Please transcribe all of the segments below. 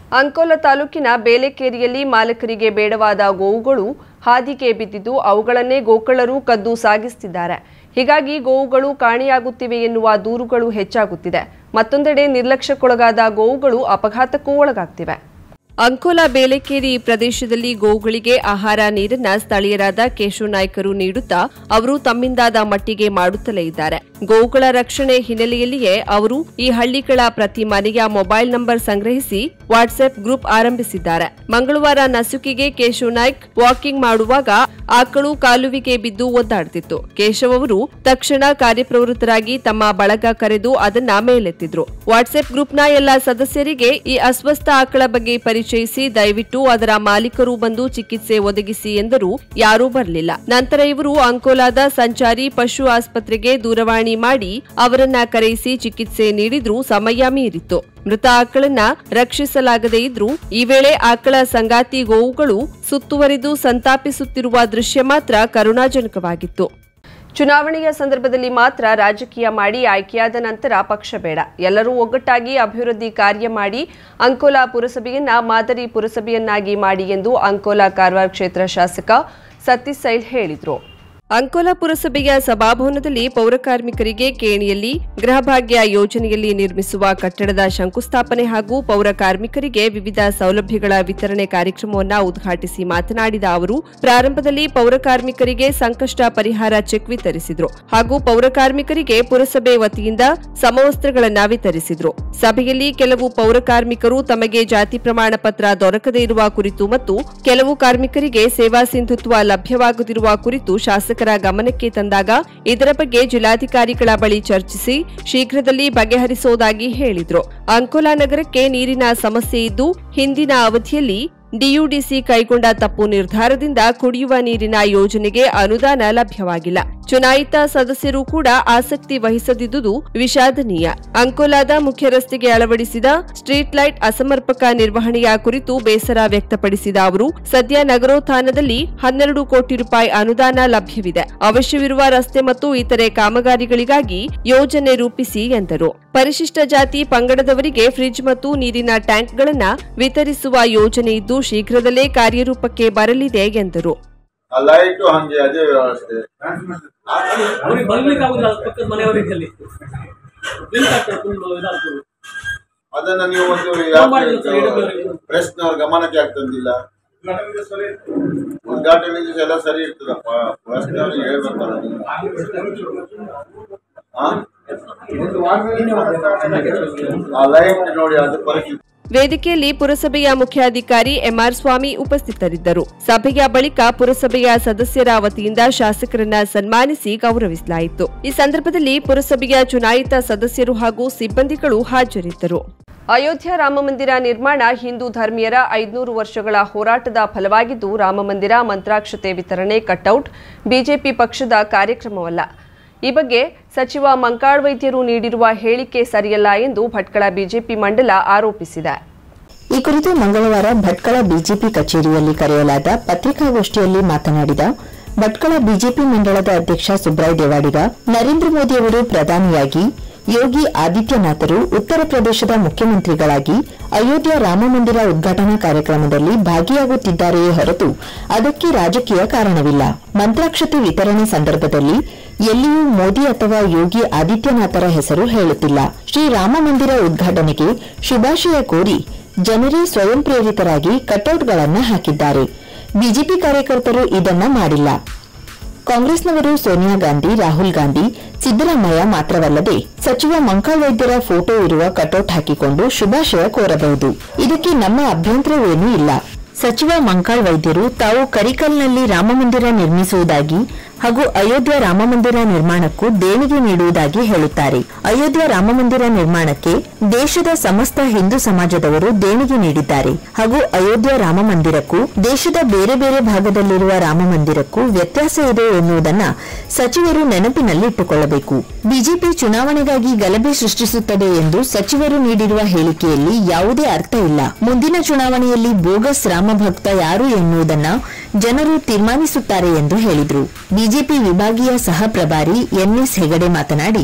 ಅಂಕೋಲ ತಾಲೂಕಿನ ಬೇಲೆಕೇರಿಯಲ್ಲಿ ಮಾಲಕರಿಗೆ ಬೇಡವಾದ ಗೋವುಗಳು ಹಾದಿಗೆ ಬಿದ್ದಿದ್ದು ಅವುಗಳನ್ನೇ ಗೋಕಳ್ಳರು ಕದ್ದು ಸಾಗಿಸುತ್ತಿದ್ದಾರೆ. ಹೀಗಾಗಿ ಗೋವುಗಳು ಕಾಣೆಯಾಗುತ್ತಿವೆ ಎನ್ನುವ ದೂರುಗಳು ಹೆಚ್ಚಾಗುತ್ತಿದೆ. ಮತ್ತೊಂದೆಡೆ ನಿರ್ಲಕ್ಷ್ಯಕ್ಕೊಳಗಾದ ಗೋವುಗಳು ಅಪಘಾತಕ್ಕೂ ಒಳಗಾಗ್ತಿವೆ. ಅಂಕೋಲ ಬೇಲೆಕೇರಿ ಪ್ರದೇಶದಲ್ಲಿ ಗೋವುಗಳಿಗೆ ಆಹಾರ ನೀರನ್ನ ಸ್ಥಳೀಯರಾದ ಕೇಶವನಾಯ್ಕರು ನೀಡುತ್ತಾ ಅವರು ತಮ್ಮಿಂದಾದ ಮಟ್ಟಿಗೆ ಮಾಡುತ್ತಲೇ ಇದ್ದಾರೆ. ಗೋವುಗಳ ರಕ್ಷಣೆ ಹಿನ್ನೆಲೆಯಲ್ಲಿಯೇ ಅವರು ಈ ಹಳ್ಳಿಗಳ ಪ್ರತಿ ಮನೆಯ ಮೊಬೈಲ್ ನಂಬರ್ ಸಂಗ್ರಹಿಸಿ ವಾಟ್ಸ್ಆಪ್ ಗ್ರೂಪ್ ಆರಂಭಿಸಿದ್ದಾರೆ. ಮಂಗಳವಾರ ನಸುಕಿಗೆ ಕೇಶವನಾಯ್ಕ್ ವಾಕಿಂಗ್ ಮಾಡುವಾಗ ಆಕಳು ಕಾಲುವೆಗೆ ಬಿದ್ದು ಒದ್ದಾಡುತ್ತಿತ್ತು. ಕೇಶವ್ ಅವರು ತಕ್ಷಣ ಕಾರ್ಯಪ್ರವೃತ್ತರಾಗಿ ತಮ್ಮ ಬಳಗ ಕರೆದು ಅದನ್ನ ಮೇಲೆತ್ತಿದ್ರು. ವಾಟ್ಸ್ಆಪ್ ಗ್ರೂಪ್ನ ಎಲ್ಲಾ ಸದಸ್ಯರಿಗೆ ಈ ಅಸ್ವಸ್ಥ ಆಕಳ ಬಗ್ಗೆ ಪರಿಚಯಿಸಿ ದಯವಿಟ್ಟು ಅದರ ಮಾಲೀಕರು ಬಂದು ಚಿಕಿತ್ಸೆ ಒದಗಿಸಿ ಎಂದರೂ ಯಾರೂ ಬರಲಿಲ್ಲ. ನಂತರ ಇವರು ಅಂಕೋಲಾದ ಸಂಚಾರಿ ಪಶು ಆಸ್ಪತ್ರೆಗೆ ದೂರವಾಣಿ ಮಾಡಿ ಅವರನ್ನ ಕರೆಯಿಸಿ ಚಿಕಿತ್ಸೆ ನೀಡಿದ್ರೂ ಸಮಯ ಮೀರಿತ್ತು. ಮೃತ ಆಕಳನ್ನ ರಕ್ಷಿಸಲಾಗದೇ ಇದ್ರೂ ಈ ವೇಳೆ ಆಕಳ ಸಂಗಾತಿ ಗೋವುಗಳು ಸುತ್ತುವರಿದು ಸಂತಾಪಿಸುತ್ತಿರುವ ದೃಶ್ಯ ಮಾತ್ರ ಕರುಣಾಜನಕವಾಗಿತ್ತು. ಚುನಾವಣೆಯ ಸಂದರ್ಭದಲ್ಲಿ ಮಾತ್ರ ರಾಜಕೀಯ ಮಾಡಿ ಆಯ್ಕೆಯಾದ ನಂತರ ಪಕ್ಷ ಬೇಡ, ಎಲ್ಲರೂ ಒಗ್ಗಟ್ಟಾಗಿ ಅಭಿವೃದ್ಧಿ ಕಾರ್ಯ ಮಾಡಿ ಅಂಕೋಲಾ ಪುರಸಭೆಯನ್ನ ಮಾದರಿ ಪುರಸಭೆಯನ್ನಾಗಿ ಮಾಡಿ ಎಂದು ಅಂಕೋಲಾ ಕಾರವಾರ ಕ್ಷೇತ್ರ ಶಾಸಕ ಸತೀಶ್ ಸೈಲ್ ಹೇಳಿದರು. ಅಂಕೋಲಾ ಪುರಸಭೆಯ ಸಭಾಭವನದಲ್ಲಿ ಪೌರಕಾರ್ಮಿಕರಿಗೆ ಕೇಣಿಯಲ್ಲಿ ಗೃಹಭಾಗ್ಯ ಯೋಜನೆಯಲ್ಲಿ ನಿರ್ಮಿಸುವ ಕಟ್ಟಡದ ಶಂಕುಸ್ಥಾಪನೆ ಹಾಗೂ ಪೌರಕಾರ್ಮಿಕರಿಗೆ ವಿವಿಧ ಸೌಲಭ್ಯಗಳ ವಿತರಣೆ ಕಾರ್ಯಕ್ರಮವನ್ನು ಉದ್ಘಾಟಿಸಿ ಮಾತನಾಡಿದ ಅವರು, ಪ್ರಾರಂಭದಲ್ಲಿ ಪೌರಕಾರ್ಮಿಕರಿಗೆ ಸಂಕಷ್ಟ ಪರಿಹಾರ ಚೆಕ್ ವಿತರಿಸಿದರು ಹಾಗೂ ಪೌರಕಾರ್ಮಿಕರಿಗೆ ಪುರಸಭೆ ವತಿಯಿಂದ ಸಮವಸ್ತ್ರಗಳನ್ನು ವಿತರಿಸಿದರು. ಸಭೆಯಲ್ಲಿ ಕೆಲವು ಪೌರಕಾರ್ಮಿಕರು ತಮಗೆ ಜಾತಿ ಪ್ರಮಾಣ ಪತ್ರ ದೊರಕದೇ ಇರುವ ಕುರಿತು ಮತ್ತು ಕೆಲವು ಕಾರ್ಮಿಕರಿಗೆ ಸೇವಾ ಸಿಂಧುತ್ವ ಲಭ್ಯವಾಗದಿರುವ ಕುರಿತು ಶಾಸಕ ಗಮನಕ್ಕೆ ತಂದಾಗ ಇದರ ಬಗ್ಗೆ ಜಿಲ್ಲಾಧಿಕಾರಿಗಳ ಬಳಿ ಚರ್ಚಿಸಿ ಶೀಘ್ರದಲ್ಲಿ ಬಗೆಹರಿಸುವುದಾಗಿ ಹೇಳಿದರು. ಅಂಕೋಲಾ ನಗರಕ್ಕೆ ನೀರಿನ ಸಮಸ್ಯೆ ಇದ್ದು ಹಿಂದಿನ ಅವಧಿಯಲ್ಲಿ ಡಿಯುಡಿಸಿ ಕೈಗೊಂಡ ತಪ್ಪು ನಿರ್ಧಾರದಿಂದ ಕುಡಿಯುವ ನೀರಿನ ಯೋಜನೆಗೆ ಅನುದಾನ ಲಭ್ಯವಾಗಿಲ್ಲ. ಚುನಾಯಿತ ಸದಸ್ಯರು ಕೂಡ ಆಸಕ್ತಿ ವಹಿಸದಿದ್ದುದು ವಿಷಾದನೀಯ. ಅಂಕೋಲಾದ ಮುಖ್ಯ ರಸ್ತೆಗೆ ಅಳವಡಿಸಿದ ಸ್ಟ್ರೀಟ್ ಲೈಟ್ ಅಸಮರ್ಪಕ ನಿರ್ವಹಣೆಯ ಕುರಿತು ಬೇಸರ ವ್ಯಕ್ತಪಡಿಸಿದ ಅವರು, ಸದ್ಯ ನಗರೋತ್ಥಾನದಲ್ಲಿ 12 ಕೋಟಿ ರೂಪಾಯಿ ಅನುದಾನ ಲಭ್ಯವಿದೆ. ಅವಶ್ಯವಿರುವ ರಸ್ತೆ ಮತ್ತು ಇತರೆ ಕಾಮಗಾರಿಗಳಿಗಾಗಿ ಯೋಜನೆ ರೂಪಿಸಿ ಎಂದರು. ಪರಿಶಿಷ್ಟ ಜಾತಿ ಪಂಗಡದವರಿಗೆ ಫ್ರಿಡ್ಜ್ ಮತ್ತು ನೀರಿನ ಟ್ಯಾಂಕ್ಗಳನ್ನು ವಿತರಿಸುವ ಯೋಜನೆ ಇದ್ದು ಶೀಘ್ರದಲ್ಲೇ ಕಾರ್ಯರೂಪಕ್ಕೆ ಬರಲಿದೆ ಎಂದರು. ಅದನ್ನ ನೀವು ಒಂದು ಪ್ರೆಸ್ನವ್ರ ಗಮನಕ್ಕೆ ಆಗ್ತಂದಿಲ್ಲ. ಉದ್ಘಾಟನೆ ದಿವಸ ಎಲ್ಲ ಸರಿ ಇರ್ತದಪ್ಪ, ಪ್ರೆಸ್ನವ್ರಿಗೆ ಹೇಳ್ಬೇಕಲ್ಲ. ಆ ಲೈಟ್ ನೋಡಿ ಅದು ಪರಿಸ್ಥಿತಿ. ವೇದಿಕೆಯಲ್ಲಿ ಪುರಸಭೆಯ ಮುಖ್ಯಾಧಿಕಾರಿ ಎಂಆರ್ ಸ್ವಾಮಿ ಉಪಸ್ಥಿತರಿದ್ದರು. ಸಭೆಯ ಬಳಿಕ ಪುರಸಭೆಯ ಸದಸ್ಯರ ವತಿಯಿಂದ ಶಾಸಕರನ್ನ ಸನ್ಮಾನಿಸಿ ಗೌರವಿಸಲಾಯಿತು. ಈ ಸಂದರ್ಭದಲ್ಲಿ ಪುರಸಭೆಯ ಚುನಾಯಿತ ಸದಸ್ಯರು ಹಾಗೂ ಸಿಬ್ಬಂದಿಗಳು ಹಾಜರಿದ್ದರು. ಅಯೋಧ್ಯ ರಾಮಮಂದಿರ ನಿರ್ಮಾಣ ಹಿಂದೂ ಧರ್ಮೀಯರ 500 ವರ್ಷಗಳ ಹೋರಾಟದ ಫಲವಾಗಿದ್ದು, ರಾಮಮಂದಿರ ಮಂತ್ರಾಕ್ಷತೆ ವಿತರಣೆ ಕಟ್ಔಟ್ ಬಿಜೆಪಿ ಪಕ್ಷದ ಕಾರ್ಯಕ್ರಮವಲ್ಲ. ಈ ಬಗ್ಗೆ ಸಚಿವ ಮಂಕಾಳ್ ವೈದ್ಯರು ನೀಡಿರುವ ಹೇಳಿಕೆ ಸರಿಯಲ್ಲ ಎಂದು ಭಟ್ಕಳ ಬಿಜೆಪಿ ಮಂಡಲ ಆರೋಪಿಸಿದೆ. ಈ ಕುರಿತು ಮಂಗಳವಾರ ಭಟ್ಕಳ ಬಿಜೆಪಿ ಕಚೇರಿಯಲ್ಲಿ ಕರೆಯಲಾದ ಪತ್ರಿಕಾಗೋಷ್ಠಿಯಲ್ಲಿ ಮಾತನಾಡಿದ ಭಟ್ಕಳ ಬಿಜೆಪಿ ಮಂಡಳದ ಅಧ್ಯಕ್ಷ ಸುಬ್ರಾಯ್ ದೇವಾಡಿಗ, ನರೇಂದ್ರ ಮೋದಿ ಅವರು ಪ್ರಧಾನಿಯಾಗಿ, ಯೋಗಿ ಆದಿತ್ಯನಾಥರು ಉತ್ತರ ಪ್ರದೇಶದ ಮುಖ್ಯಮಂತ್ರಿಗಳಾಗಿ ಅಯೋಧ್ಯ ರಾಮಮಂದಿರ ಉದ್ಘಾಟನಾ ಕಾರ್ಯಕ್ರಮದಲ್ಲಿ ಭಾಗಿಯಾಗುತ್ತಿದ್ದಾರೆಯೇ ಹೊರತು ಅದಕ್ಕೆ ರಾಜಕೀಯ ಕಾರಣವಿಲ್ಲ. ಮಂತ್ರಾಕ್ಷತೆ ವಿತರಣೆ ಸಂದರ್ಭದಲ್ಲಿ ಎಲ್ಲಿಯೂ ಮೋದಿ ಅಥವಾ ಯೋಗಿ ಆದಿತ್ಯನಾಥರ ಹೆಸರು ಹೇಳುತ್ತಿಲ್ಲ. ಶ್ರೀರಾಮ ಮಂದಿರ ಉದ್ಘಾಟನೆಗೆ ಶುಭಾಶಯ ಕೋರಿ ಜನರೇ ಸ್ವಯಂ ಪ್ರೇರಿತರಾಗಿ ಕಟೌಟ್ಗಳನ್ನು ಹಾಕಿದ್ದಾರೆ. ಬಿಜೆಪಿ ಕಾರ್ಯಕರ್ತರು ಇದನ್ನ ಮಾಡಿಲ್ಲ. ಕಾಂಗ್ರೆಸ್ನವರು ಸೋನಿಯಾ ಗಾಂಧಿ, ರಾಹುಲ್ ಗಾಂಧಿ, ಸಿದ್ದರಾಮಯ್ಯ ಮಾತ್ರವಲ್ಲದೆ ಸಚಿವ ಮಂಕಾಳ್ ವೈದ್ಯರ ಫೋಟೋ ಇರುವ ಕಟೌಟ್ ಹಾಕಿಕೊಂಡು ಶುಭಾಶಯ ಕೋರಬಹುದು. ಇದಕ್ಕೆ ನಮ್ಮ ಅಭ್ಯಂತರವೇನೂ ಇಲ್ಲ. ಸಚಿವ ಮಂಕಾಳ್ ವೈದ್ಯರು ತಾವು ಕರಿಕಲ್ನಲ್ಲಿ ರಾಮಮಂದಿರ ನಿರ್ಮಿಸುವುದಾಗಿ ಹಾಗೂ ಅಯೋಧ್ಯ ರಾಮಮಂದಿರ ನಿರ್ಮಾಣಕ್ಕೂ ದೇಣಿಗೆ ನೀಡುವುದಾಗಿ ಹೇಳುತ್ತಾರೆ. ಅಯೋಧ್ಯ ರಾಮಮಂದಿರ ನಿರ್ಮಾಣಕ್ಕೆ ದೇಶದ ಸಮಸ್ತ ಹಿಂದೂ ಸಮಾಜದವರು ದೇಣಿಗೆ ನೀಡಿದ್ದಾರೆ ಹಾಗೂ ಅಯೋಧ್ಯ ರಾಮಮಂದಿರಕ್ಕೂ ದೇಶದ ಬೇರೆ ಬೇರೆ ಭಾಗದಲ್ಲಿರುವ ರಾಮಮಂದಿರಕ್ಕೂ ವ್ಯತ್ಯಾಸ ಇದೆ ಎನ್ನುವುದನ್ನ ಸಚಿವರು ನೆನಪಿನಲ್ಲಿಟ್ಟುಕೊಳ್ಳಬೇಕು. ಬಿಜೆಪಿ ಚುನಾವಣೆಗಾಗಿ ಗಲಭೆ ಸೃಷ್ಟಿಸುತ್ತದೆ ಎಂದು ಸಚಿವರು ನೀಡಿರುವ ಹೇಳಿಕೆಯಲ್ಲಿ ಯಾವುದೇ ಅರ್ಥ ಇಲ್ಲ. ಮುಂದಿನ ಚುನಾವಣೆಯಲ್ಲಿ ಬೋಗಸ್ ರಾಮಭಕ್ತ ಯಾರು ಎನ್ನುವುದನ್ನ ಜನರು ತೀರ್ಮಾನಿಸುತ್ತಾರೆ ಎಂದು ಹೇಳಿದರು. ಬಿಜೆಪಿ ವಿಭಾಗೀಯ ಸಹ ಪ್ರಭಾರಿ ಎನ್ಎಸ್ ಹೆಗಡೆ ಮಾತನಾಡಿ,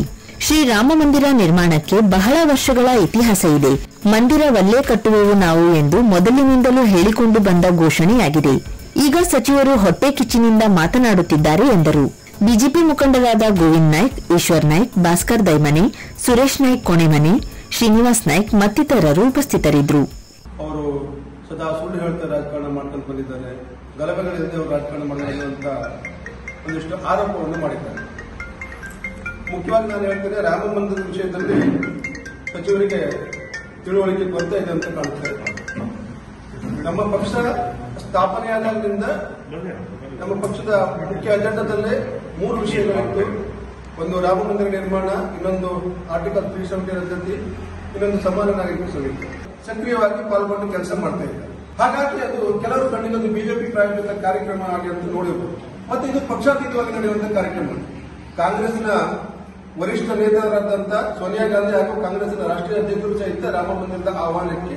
ಶ್ರೀರಾಮ ಮಂದಿರ ನಿರ್ಮಾಣಕ್ಕೆ ಬಹಳ ವರ್ಷಗಳ ಇತಿಹಾಸ ಇದೆ. ಮಂದಿರ ವಲ್ಲೇ ಕಟ್ಟುವೆವು ನಾವು ಎಂದು ಮೊದಲಿನಿಂದಲೂ ಹೇಳಿಕೊಂಡು ಬಂದ ಘೋಷಣೆಯಾಗಿದೆ. ಈಗ ಸಚಿವರು ಹೊಟ್ಟೆ ಕಿಚ್ಚಿನಿಂದ ಮಾತನಾಡುತ್ತಿದ್ದಾರೆ ಎಂದರು. ಬಿಜೆಪಿ ಮುಖಂಡರಾದ ಗೋವಿಂದ್ ನಾಯ್ಕ್, ಈಶ್ವರ್ ನಾಯ್ಕ್, ಭಾಸ್ಕರ್ ದೈಮನೆ, ಸುರೇಶ್ ನಾಯ್ಕ್ ಕೊಣೆಮನೆ, ಶ್ರೀನಿವಾಸ್ ನಾಯ್ಕ್ ಮತ್ತಿತರರು ಉಪಸ್ಥಿತರಿದ್ದರು. ಅವರು ಸದಾ ಸುಳ್ಳು ಹೇಳ್ತಾ ರಾಜಕಾರಣ ಮಾಡ್ಕೊಂಡು ಬಂದಿದ್ದಾರೆ, ಗಲಭೆಗಳಿಂದ ಅವರು ರಾಜಕಾರಣ ಮಾಡಿದ್ದಾರೆ ಅಂತ ಒಂದಿಷ್ಟು ಆರೋಪವನ್ನು ಮಾಡಿದ್ದಾರೆ. ಮುಖ್ಯವಾಗಿ ನಾನು ಹೇಳ್ತೇನೆ, ರಾಮ ಮಂದಿರದ ವಿಷಯದಲ್ಲಿ ಸಚಿವರಿಗೆ ತಿಳುವಳಿಕೆ ಕೊರತೆ ಇದೆ ಅಂತ ಕಾಣುತ್ತೆ. ನಮ್ಮ ಪಕ್ಷ ಸ್ಥಾಪನೆಯಾದಾಗಿನಿಂದ ನಮ್ಮ ಪಕ್ಷದ ಮುಖ್ಯ ಅಜೆಂಡಾದಲ್ಲೇ 3 ವಿಷಯಗಳಿತ್ತು. ಒಂದು ರಾಮ ಮಂದಿರ ನಿರ್ಮಾಣ, ಇನ್ನೊಂದು ಆರ್ಟಿಕಲ್ 370 ರದ್ದತಿ, ಇನ್ನೊಂದು ಸಮಾನ ನಾಗರಿಕ ಸಮಿತಿ. ಸಕ್ರಿಯವಾಗಿ ಪಾಲ್ಗೊಂಡು ಕೆಲಸ ಮಾಡ್ತಾ ಇದ್ದಾರೆ. ಹಾಗಾಗಿ ಅದು ಕೆಲವರು ಕಣ್ಣಿನೊಂದು ಬಿಜೆಪಿ ಪ್ರಾಯೋಜಿತ ಕಾರ್ಯಕ್ರಮ ಆಗಿ ಅಂತ ನೋಡಿರ್ಬೋದು. ಮತ್ತೆ ಇದು ಪಕ್ಷಾತೀತವಾಗಿ ನಡೆಯುವಂತಹ ಕಾರ್ಯಕ್ರಮ. ಕಾಂಗ್ರೆಸ್ನ ವರಿಷ್ಠ ನೇತಾರರಾದಂಥ ಸೋನಿಯಾ ಗಾಂಧಿ ಹಾಗೂ ಕಾಂಗ್ರೆಸ್ನ ರಾಷ್ಟ್ರೀಯ ಅಧ್ಯಕ್ಷರು ಸಹಿತ ರಾಮ ಮಂದಿರದ ಆಹ್ವಾನಕ್ಕೆ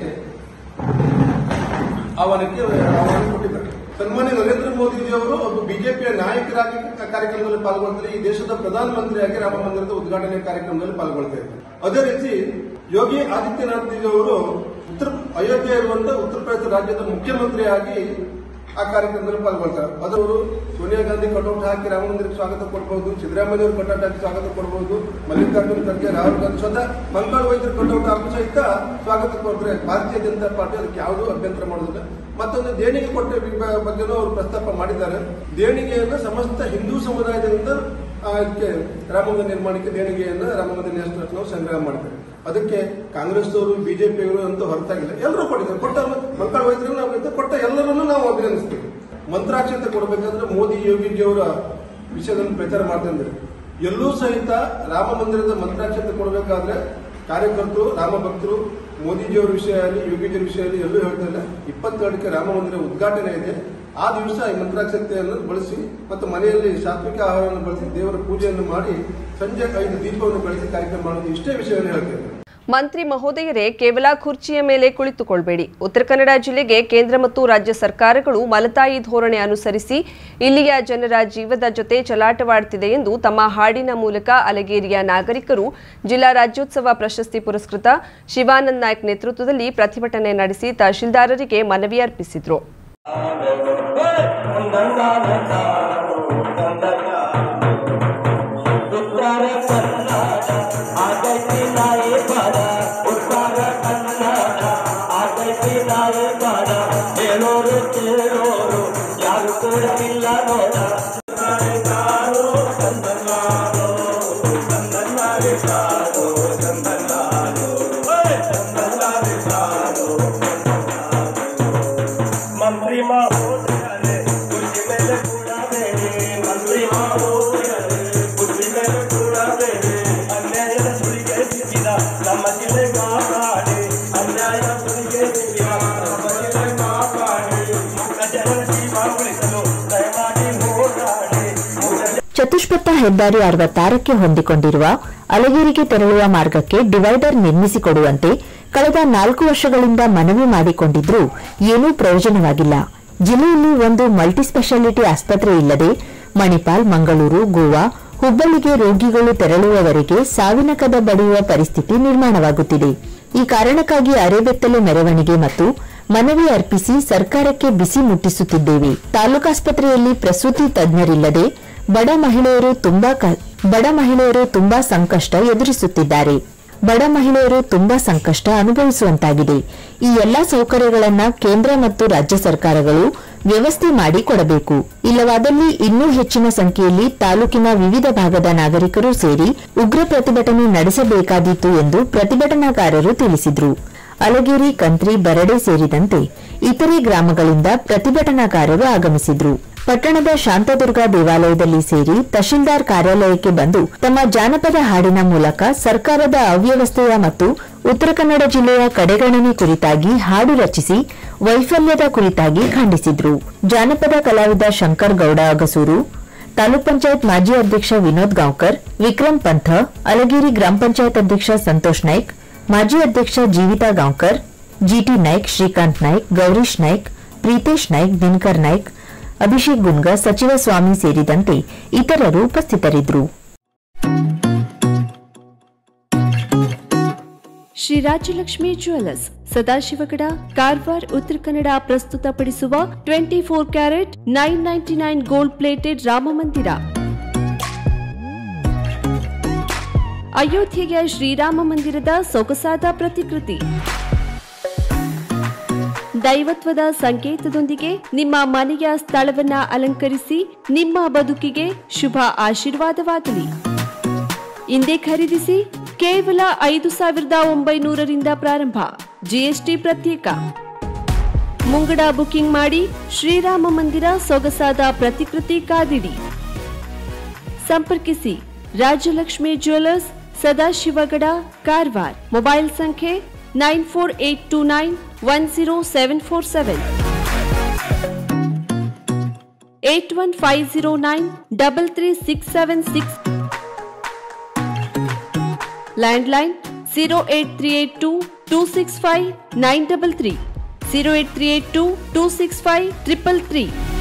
ಕೊಟ್ಟಿದ್ದಾರೆ. ಸನ್ಮಾನ್ಯ ನರೇಂದ್ರ ಮೋದಿಜಿಯವರು ಒಬ್ಬ ಬಿಜೆಪಿಯ ನಾಯಕರಾಗಿ ಕಾರ್ಯಕ್ರಮದಲ್ಲಿ ಪಾಲ್ಗೊಳ್ತಾರೆ. ಈ ದೇಶದ ಪ್ರಧಾನಮಂತ್ರಿಯಾಗಿ ರಾಮ ಮಂದಿರದ ಉದ್ಘಾಟನೆ ಕಾರ್ಯಕ್ರಮದಲ್ಲಿ ಪಾಲ್ಗೊಳ್ತಾ ಇದ್ದಾರೆ. ಅದೇ ರೀತಿ ಯೋಗಿ ಆದಿತ್ಯನಾಥ್ ಅವರು ಅಯೋಧ್ಯೆ ಇರುವಂತಹ ಉತ್ತರ ಪ್ರದೇಶ ರಾಜ್ಯದ ಮುಖ್ಯಮಂತ್ರಿಯಾಗಿ ಆ ಕಾರ್ಯಕ್ರಮದಲ್ಲಿ ಪಾಲ್ಗೊಳ್ತಾರೆ. ಅದವರು ಸೋನಿಯಾ ಗಾಂಧಿ ಕಟೌಟ್ ಹಾಕಿ ರಾಮ ಮಂದಿರಕ್ಕೆ ಸ್ವಾಗತ ಕೊಡಬಹುದು, ಸಿದ್ದರಾಮಯ್ಯ ಅವರು ಕಟೌಟ್ ಹಾಕಿ ಸ್ವಾಗತ ಕೊಡಬಹುದು, ಮಲ್ಲಿಕಾರ್ಜುನ ಖರ್ಗೆ, ರಾಹುಲ್ ಗಾಂಧಿ, ಸ್ವತಃ ಮಂಗಳ ವೈದ್ಯರು ಕಟೌಟ್ ಹಾಕಿ ಸಹಿತ ಸ್ವಾಗತ ಕೊಟ್ಟರೆ ಭಾರತೀಯ ಜನತಾ ಪಾರ್ಟಿ ಅದಕ್ಕೆ ಯಾವುದೂ ಅಭ್ಯಂತರ ಮಾಡೋದಿಲ್ಲ. ಮತ್ತೊಂದು ದೇಣಿಗೆ ಕೊಟ್ಟ ಬಗ್ಗೆನೂ ಅವರು ಪ್ರಸ್ತಾಪ ಮಾಡಿದ್ದಾರೆ. ದೇಣಿಗೆಯನ್ನು ಸಮಸ್ತ ಹಿಂದೂ ಸಮುದಾಯದಿಂದ ಇದಕ್ಕೆ ರಾಮಮಂದಿರ ನಿರ್ಮಾಣಕ್ಕೆ ದೇಣಿಗೆಯನ್ನು ರಾಮಮಂದಿರ ನ್ಯಾಷನಲ್ ಸಂಗ್ರಹ ಮಾಡಿದ್ದಾರೆ. ಅದಕ್ಕೆ ಕಾಂಗ್ರೆಸ್ ಅವರು ಬಿಜೆಪಿಯವರು ಅಂತ ಹೊರತಾಗಿಲ್ಲ, ಎಲ್ಲರೂ ಕೊಟ್ಟಿದ್ದಾರೆ. ಕೊಟ್ಟ ಮಕ್ಕಳ ವೈದ್ಯರು ಕೊಟ್ಟ ಎಲ್ಲರನ್ನೂ ನಾವು ಅಭಿನಂದಿಸ್ತೀವಿ. ಮಂತ್ರಾಕ್ಷತೆ ಕೊಡಬೇಕಾದ್ರೆ ಮೋದಿ ಯೋಗಿಜಿಯವರ ವಿಷಯದಲ್ಲಿ ಪ್ರಚಾರ ಮಾಡ್ತಾ ಇದ್ದಾರೆ. ಎಲ್ಲೂ ಸಹಿತ ರಾಮ ಮಂದಿರದ ಮಂತ್ರಾಕ್ಷತೆ ಕೊಡಬೇಕಾದ್ರೆ ಕಾರ್ಯಕರ್ತರು, ರಾಮ ಭಕ್ತರು ಮೋದಿಜಿಯವರ ವಿಷಯದಲ್ಲಿ, ಯೋಗಿಜಿಯವರ ವಿಷಯದಲ್ಲಿ ಎಲ್ಲೂ ಹೇಳ್ತಾ ಇಲ್ಲ. 22ಕ್ಕೆ ರಾಮ ಮಂದಿರ ಉದ್ಘಾಟನೆ ಇದೆ. ಆ ದಿವಸ ಈ ಮಂತ್ರಾಕ್ಷತೆಯನ್ನು ಬಳಸಿ ಮತ್ತು ಮನೆಯಲ್ಲಿ ಸಾತ್ವಿಕ ಆಹಾರವನ್ನು ಬಳಸಿ ದೇವರ ಪೂಜೆಯನ್ನು ಮಾಡಿ ಸಂಜೆ 5 ದೀಪವನ್ನು ಬೆಳೆಸಿ ಕಾರ್ಯಕ್ರಮ ಮಾಡೋದು, ಇಷ್ಟೇ ವಿಷಯವನ್ನು ಹೇಳ್ತೇವೆ. ಮಂತ್ರಿ ಮಹೋದಯರೇ, ಕೇವಲ ಕುರ್ಚಿಯ ಮೇಲೆ ಕುಳಿತುಕೊಳ್ಳಬೇಡಿ. ಉತ್ತರ ಕನ್ನಡ ಜಿಲ್ಲೆಗೆ ಕೇಂದ್ರ ಮತ್ತು ರಾಜ್ಯ ಸರ್ಕಾರಗಳು ಮಲತಾಯಿ ಧೋರಣೆ ಅನುಸರಿಸಿ ಇಲ್ಲಿಯ ಜನರ ಜೀವದ ಜೊತೆ ಚಲಾಟವಾಡುತ್ತಿದೆ ಎಂದು ತಮ್ಮ ಹಾಡಿನ ಮೂಲಕ ಅಲಗೇರಿಯ ನಾಗರಿಕರು ಜಿಲ್ಲಾ ರಾಜ್ಯೋತ್ಸವ ಪ್ರಶಸ್ತಿ ಪುರಸ್ಕೃತ ಶಿವಾನಂದ್ ನಾಯ್ಕ್ ನೇತೃತ್ವದಲ್ಲಿ ಪ್ರತಿಭಟನೆ ನಡೆಸಿ ತಹಶೀಲ್ದಾರರಿಗೆ ಮನವಿ ಅರ್ಪಿಸಿದರು. ಚತುಷ್ಪಥ ಹೆದ್ದಾರಿ 66ಕ್ಕೆ ಹೊಂದಿಕೊಂಡಿರುವ ಅಲಗೇರಿಗೆ ತೆರಳುವ ಮಾರ್ಗಕ್ಕೆ ಡಿವೈಡರ್ ನಿರ್ಮಿಸಿಕೊಡುವಂತೆ ಕಳೆದ 4 ವರ್ಷಗಳಿಂದ ಮನವಿ ಮಾಡಿಕೊಂಡಿದ್ರೂ ಏನೂ ಪ್ರಯೋಜನವಾಗಿಲ್ಲ. ಜಿಲ್ಲೆಯಲ್ಲಿ ಒಂದು ಮಲ್ಟಿಸ್ಪೆಷಾಲಿಟಿ ಆಸ್ಪತ್ರೆ ಇಲ್ಲದೆ ಮಣಿಪಾಲ್, ಮಂಗಳೂರು, ಗೋವಾ, ಹುಬ್ಬಳ್ಳಿಗೆ ರೋಗಿಗಳು ತೆರಳುವವರೆಗೆ ಸಾವಿನ ಕದ ಬಡಿಯುವ ಪರಿಸ್ಥಿತಿ ನಿರ್ಮಾಣವಾಗುತ್ತಿದೆ. ಈ ಕಾರಣಕ್ಕಾಗಿ ಅರೆಬೆತ್ತಲೆ ಮೆರವಣಿಗೆ ಮತ್ತು ಮನವಿ ಅರ್ಪಿಸಿ ಸರ್ಕಾರಕ್ಕೆ ಬಿಸಿ ಮುಟ್ಟಿಸುತ್ತಿದ್ದೇವೆ. ತಾಲೂಕಾಸ್ಪತ್ರೆಯಲ್ಲಿ ಪ್ರಸೂತಿ ತಜ್ಞರಿಲ್ಲದೆ ಬಡ ಮಹಿಳೆಯರು ತುಂಬಾ ಸಂಕಷ್ಟ ಎದುರಿಸುತ್ತಿದ್ದಾರೆ. ಬಡ ಮಹಿಳೆಯರು ತುಂಬಾ ಸಂಕಷ್ಟ ಅನುಭವಿಸುವಂತಾಗಿದೆ. ಈ ಎಲ್ಲಾ ಸೌಕರ್ಯಗಳನ್ನ ಕೇಂದ್ರ ಮತ್ತು ರಾಜ್ಯ ಸರ್ಕಾರಗಳು ವ್ಯವಸ್ಥೆ ಮಾಡಿ ಕೊಡಬೇಕು. ಇಲ್ಲವಾದಲ್ಲಿ ಇನ್ನೂ ಹೆಚ್ಚಿನ ಸಂಖ್ಯೆಯಲ್ಲಿ ತಾಲೂಕಿನ ವಿವಿಧ ಭಾಗದ ನಾಗರಿಕರು ಸೇರಿ ಉಗ್ರ ಪ್ರತಿಭಟನೆ ನಡೆಸಬೇಕಾದೀತು ಎಂದು ಪ್ರತಿಭಟನಾಕಾರರು ತಿಳಿಸಿದರು. ಅಲಗೇರಿ, ಕಂತ್ರಿ, ಬರಡೆ ಸೇರಿದಂತೆ ಇತರೆ ಗ್ರಾಮಗಳಿಂದ ಪ್ರತಿಭಟನಾಕಾರರು ಆಗಮಿಸಿದ್ರು. ಪಟ್ಟಣದ ಶಾಂತದುರ್ಗಾ ದೇವಾಲಯದಲ್ಲಿ ಸೇರಿ ತಹಶೀಲ್ದಾರ್ ಕಾರ್ಯಾಲಯಕ್ಕೆ ಬಂದು ತಮ್ಮ ಜಾನಪದ ಹಾಡಿನ ಮೂಲಕ ಸರ್ಕಾರದ ಅವ್ಯವಸ್ಥೆಯ ಮತ್ತು ಉತ್ತರ ಕನ್ನಡ ಜಿಲ್ಲೆಯ ಕಡೆಗಣನೆ ಕುರಿತಾಗಿ ಹಾಡು ರಚಿಸಿ ವೈಫಲ್ಯದ ಕುರಿತಾಗಿ ಖಂಡಿಸಿದ್ರು. ಜಾನಪದ ಕಲಾವಿದ ಶಂಕರ್ ಗೌಡ ಅಗಸೂರು, ತಾಲೂಕ್ ಪಂಚಾಯತ್ ಮಾಜಿ ಅಧ್ಯಕ್ಷ ವಿನೋದ್ ಗಾಂವ್ಕರ್, ವಿಕ್ರಮ್ ಪಂಥ, ಅಲಗೇರಿ ಗ್ರಾಮ ಪಂಚಾಯತ್ ಅಧ್ಯಕ್ಷ ಸಂತೋಷ್ ನಾಯ್ಕ್, ಮಾಜಿ ಅಧ್ಯಕ್ಷ ಜೀವಿತಾ ಗಾಂವ್ಕರ್, ಜಿಟಿ ನಾಯ್ಕ್, ಶ್ರೀಕಾಂತ್ ನಾಯ್ಕ್, ಗೌರೀಶ್ ನಾಯ್ಕ್, ಪ್ರೀತೇಶ್ ನಾಯ್ಕ್, ದಿನಕರ್ ನಾಯ್ಕ್, ಅಭಿಷೇಕ್ ಗುನ್ಗ, ಸಚಿವ ಸ್ವಾಮಿ ಸೇರಿದಂತೆ ಇತರರು ಉಪಸ್ಥಿತರಿದ್ದರು. ಶ್ರೀ ರಾಜಲಕ್ಷ್ಮಿ ಜ್ಯುವೆಲ್ಲರ್ಸ್ ಸದಾಶಿವಗಡ ಕಾರವಾರ ಉತ್ತರ ಕನ್ನಡ ಪ್ರಸ್ತುತಪಡಿಸುವ 24 ಕ್ಯಾರೆಟ್ 999 ಗೋಲ್ಡ್ ಪ್ಲೇಟೆಡ್ ರಾಮ ಮಂದಿರ. ಅಯೋಧ್ಯೆಯ ಶ್ರೀರಾಮ ಮಂದಿರದ ಸೊಗಸಾದ ಪ್ರತಿಕೃತಿ. ದೈವತ್ವದ ಸಂಕೇತದೊಂದಿಗೆ ನಿಮ್ಮ ಮನೆಯ ಸ್ಥಳವನ್ನ ಅಲಂಕರಿಸಿ ನಿಮ್ಮ ಬದುಕಿಗೆ ಶುಭ ಆಶೀರ್ವಾದವಾಗಲಿ. ಇಂದೇ ಖರೀದಿಸಿ. ಕೇವಲ 5,900ರಿಂದ ಪ್ರಾರಂಭ. ಜಿಎಸ್ಟಿ ಪ್ರತ್ಯೇಕ. ಮುಂಗಡ ಬುಕಿಂಗ್ ಮಾಡಿ. ಶ್ರೀರಾಮ ಮಂದಿರ ಸೊಗಸಾದ ಪ್ರತಿಕೃತಿ ಕಾದಿಡಿ. ಸಂಪರ್ಕಿಸಿ ರಾಜಲಕ್ಷ್ಮಿ ಜ್ಯುವೆಲ್ಲರ್ಸ್, ಸದಾಶಿವಗಡ, ಕಾರವಾರ. ಮೊಬೈಲ್ ಸಂಖ್ಯೆ 9482910747 8150933676. ಲ್ಯಾಂಡ್ಲೈನ್ 08382265933 08382265333.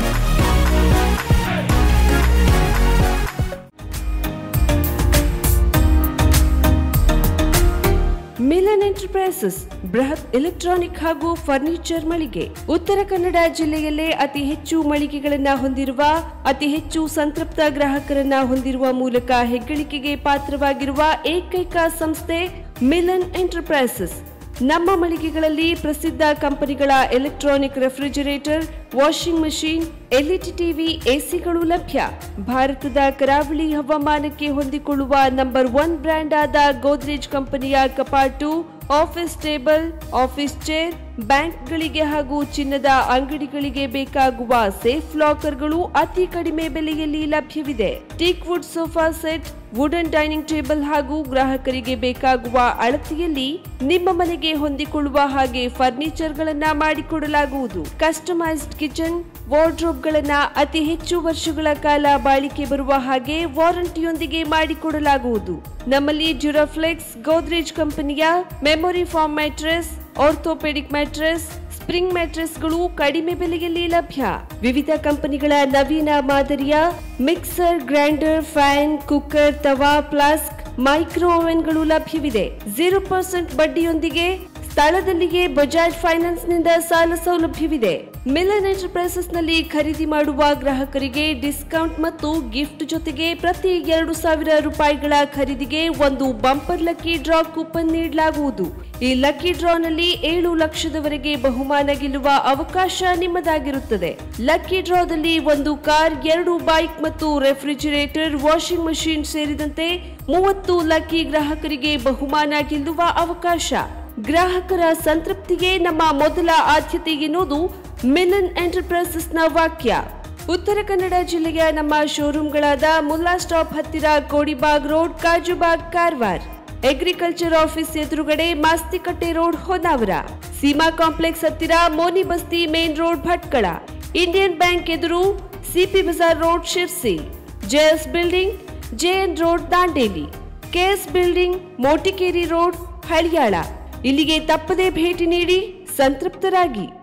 ಮಿಲನ್ ಎಂಟರ್ಪ್ರೈಸಸ್ ಬೃಹತ್ ಎಲೆಕ್ಟ್ರಾನಿಕ್ ಹಾಗೂ ಫರ್ನಿಚರ್ ಮಳಿಗೆ. ಉತ್ತರ ಕನ್ನಡ ಜಿಲ್ಲೆಯಲ್ಲೇ ಅತಿ ಹೆಚ್ಚು ಮಳಿಗೆಗಳನ್ನು ಹೊಂದಿರುವ, ಅತಿ ಹೆಚ್ಚು ಸಂತೃಪ್ತ ಗ್ರಾಹಕರನ್ನ ಹೊಂದಿರುವ ಮೂಲಕ ಹೆಗ್ಗಳಿಕೆಗೆ ಪಾತ್ರವಾಗಿರುವ ಏಕೈಕ ಸಂಸ್ಥೆ ಮಿಲನ್ ಎಂಟರ್ಪ್ರೈಸಸ್. ನಮ್ಮ ಮಳಿಗೆಗಳಲ್ಲಿ ಪ್ರಸಿದ್ಧ ಕಂಪನಿಗಳ electronic refrigerator, washing machine, LED TV, ಎಸಿಗಳು ಲಭ್ಯ. ಭಾರತದ ಕರಾವಳಿ ಹವಾಮಾನಕ್ಕೆ ಹೊಂದಿಕೊಳ್ಳುವ ನಂಬರ್ 1 ಬ್ರ್ಯಾಂಡ್ ಆದ ಗೋದ್ರೇಜ್ ಕಂಪನಿಯ ಕಪಾಟು, ಆಫೀಸ್ ಟೇಬಲ್, ಆಫೀಸ್ ಚೇರ್, ಬ್ಯಾಂಕ್ಗಳಿಗೆ ಹಾಗೂ ಚಿನ್ನದ ಅಂಗಡಿಗಳಿಗೆ ಬೇಕಾಗುವ ಸೇಫ್ ಲಾಕರ್ಗಳು ಅತಿ ಕಡಿಮೆ ಬೆಲೆಯಲ್ಲಿ ಲಭ್ಯವಿದೆ. Teak wood sofa set, wooden dining table ಹಾಗೂ ಗ್ರಾಹಕರಿಗೆ ಬೇಕಾಗುವ ಅಳತೆಯಲ್ಲಿ ನಿಮ್ಮ ಮನೆಗೆ ಹೊಂದಿಕೊಳ್ಳುವ ಹಾಗೆ ಫರ್ನಿಚರ್ ಗಳನ್ನ ಮಾಡಿಕೊಡಲಾಗುವುದು. ಕಸ್ಟಮೈಸ್ಡ್ ಕಿಚನ್, ವಾರ್ಡ್ರೋಬ್ ಗಳನ್ನ ಅತಿ ಹೆಚ್ಚು ವರ್ಷಗಳ ಕಾಲ ಬಾಳಿಕೆ ಬರುವ ಹಾಗೆ ವಾರಂಟಿಯೊಂದಿಗೆ ಮಾಡಿಕೊಡಲಾಗುವುದು. ನಮ್ಮಲ್ಲಿ ಡ್ಯೂರಾಫ್ಲೆಕ್ಸ್, ಗೋದ್ರೇಜ್ ಕಂಪನಿಯ memory foam mattress, orthopedic mattress, spring ಮ್ಯಾಟ್ರೆಸ್ಗಳು ಕಡಿಮೆ ಬೆಲೆಯಲ್ಲಿ ಲಭ್ಯ. ವಿವಿಧ ಕಂಪನಿಗಳ ನವೀನ ಮಾದರಿಯ mixer, grinder, fan, cooker, tawa, flask, micro ಓವೆನ್ಗಳು ಲಭ್ಯವಿದೆ. 0% ಬಡ್ಡಿಯೊಂದಿಗೆ ಸ್ಥಳದಲ್ಲಿಯೇ ಬಜಾಜ್ ಫೈನಾನ್ಸ್ ನಿಂದ ಸಾಲ ಸೌಲಭ್ಯವಿದೆ. ಮಿಲನ್ ಎಂಟರ್ಪ್ರೈಸಸ್ ನಲ್ಲಿ ಖರೀದಿ ಮಾಡುವ ಗ್ರಾಹಕರಿಗೆ ಡಿಸ್ಕೌಂಟ್ ಮತ್ತು ಗಿಫ್ಟ್ ಜೊತೆಗೆ ಪ್ರತಿ 2,000 ರೂಪಾಯಿಗಳ ಖರೀದಿಗೆ ಒಂದು ಬಂಪರ್ ಲಕ್ಕಿ ಡ್ರಾ ಕೂಪನ್ ನೀಡಲಾಗುವುದು. ಈ ಲಕ್ಕಿ ಡ್ರಾನಲ್ಲಿ 7 ಲಕ್ಷದವರೆಗೆ ಬಹುಮಾನ ಗೆಲ್ಲುವ ಅವಕಾಶ ನಿಮ್ಮದಾಗಿರುತ್ತದೆ. ಲಕ್ಕಿ ಡ್ರಾದಲ್ಲಿ 1 ಕಾರ್, 2 ಬೈಕ್ ಮತ್ತು ರೆಫ್ರಿಜರೇಟರ್, ವಾಷಿಂಗ್ ಮಷೀನ್ ಸೇರಿದಂತೆ 30 ಲಕ್ಕಿ ಗ್ರಾಹಕರಿಗೆ ಬಹುಮಾನ ಗೆಲ್ಲುವ ಅವಕಾಶ. ಗ್ರಾಹಕರ ಸಂತೃಪ್ತಿಗೆ ನಮ್ಮ ಮೊದಲ ಆದ್ಯತೆ ಎನ್ನುವುದು ಮಿಲನ್ ಎಂಟರ್ಪ್ರೈಸಸ್ನ ವಾಕ್ಯ. ಉತ್ತರ ಕನ್ನಡ ಜಿಲ್ಲೆಯ ನಮ್ಮ ಶೋರೂಮ್ಗಳಾದ ಮುಲ್ಲಾ ಸ್ಟಾಪ್ ಹತ್ತಿರ Kodibag road, Kajubag, Karwar. Agriculture office ಎದುರುಗಡೆ ಮಾಸ್ತಿಕಟ್ಟೆ ರೋಡ್, ಹೊನ್ನಾವರ. ಸೀಮಾ ಕಾಂಪ್ಲೆಕ್ಸ್ ಹತ್ತಿರ Moni Basti main road, Bhatkal. Indian bank ಎದುರು CP Bazar road, Sirsi. JS building, JN road, Dandeli. KS building, Motikeri road, Haliyal. ಇಲ್ಲಿಗೆ ತಪ್ಪದೇ ಭೇಟಿ ನೀಡಿ ಸಂತೃಪ್ತರಾಗಿ.